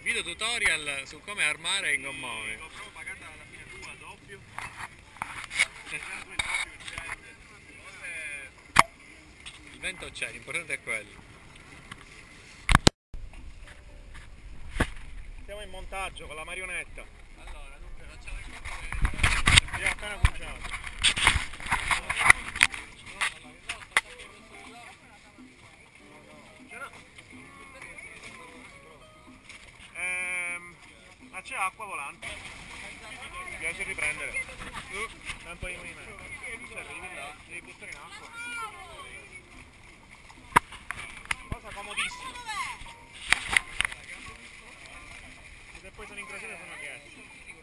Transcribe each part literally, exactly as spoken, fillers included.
Video tutorial su come armare i gommoni. L'ho proprio pagata alla fine tua, doppio. Il vento c'è, l'importante è quello. Siamo in montaggio con la marionetta. Allora, dunque facciamo il conto che Abbiamo appena cominciato. Ehm, ma c'è acqua volante? Mi piace riprendere. Uh, tanto io mi metto. Cioè, devi là, devi buttare in acqua. Cosa comodissima. E se poi sono incrociate sono ghiacci.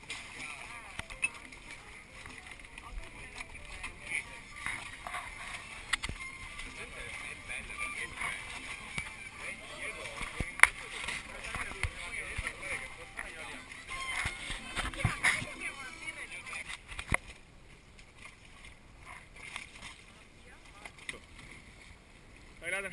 Dai, Ladra.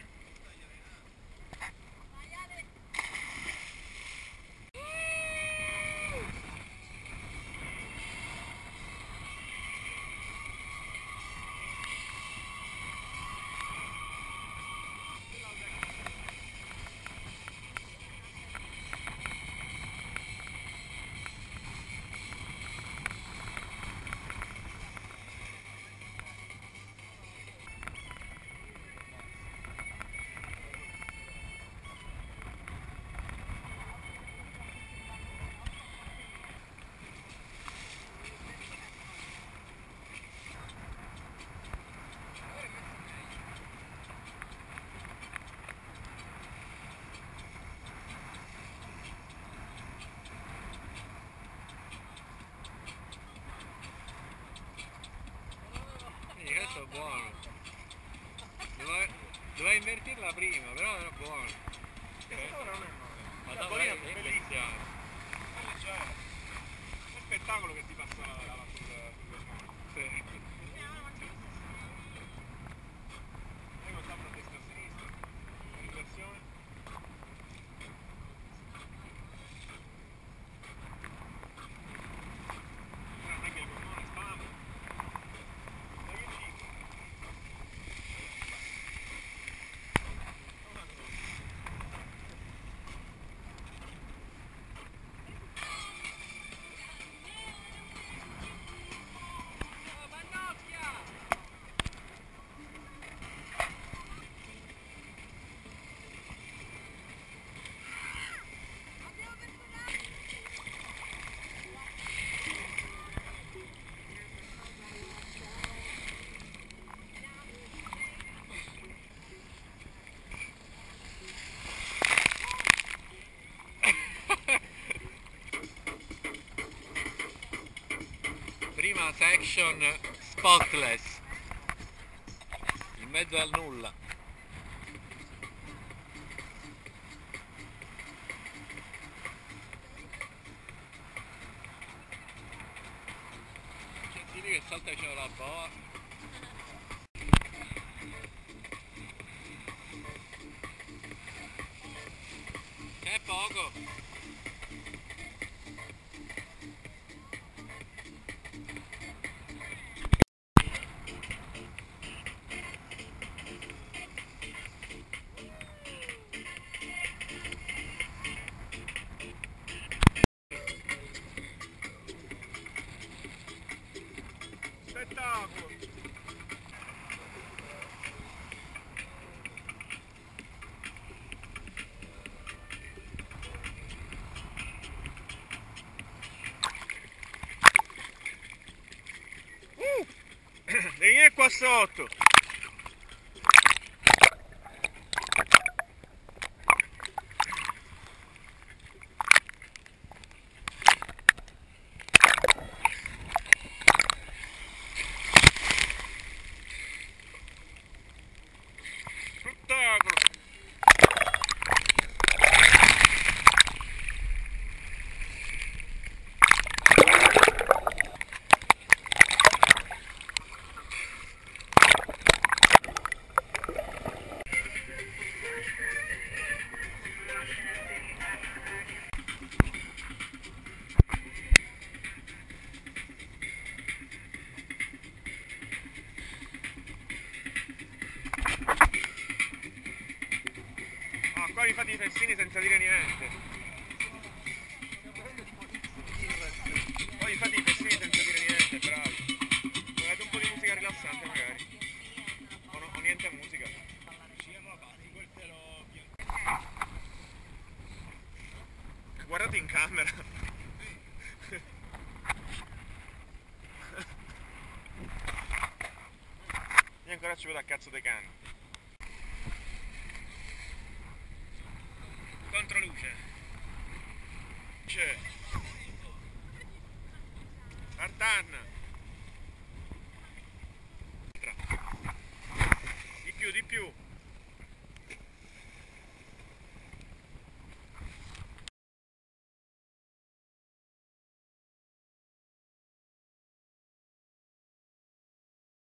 Questo è buono. Dovevo, dovevo invertirla prima, però era buono. Questa ora non è male. Ma La dopo bolina è è bellissima. È leggera. È spettacolo che ti passa la lava sul gommone. Sì. Prima tappa a destra e a sinistra. Inversione. Ora non è che il gommone spama. Dai che dico. Prima section spotless, in mezzo al nulla. Sentite che salta vicino la boa. C'è poco. Spettacolo! Uh! Devi venire qua sotto! Spettacolo! Poi vi fate i festini senza dire niente. Poi vi fate i festini senza dire niente, bravi. Volete un po' di musica rilassante magari? O, no, o niente musica? Guardate in camera. Io ancora ci vedo a cazzo dei cani. Controluce. C'è. Tartan.